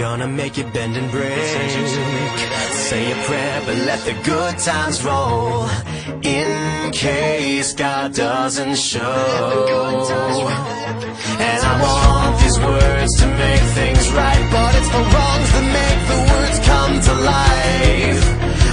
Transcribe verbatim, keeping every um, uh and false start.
gonna make it bend and break. Say a prayer, but let the good times roll, in case God doesn't show. And I want these words to make things right, but it's the wrongs that make the words come to life.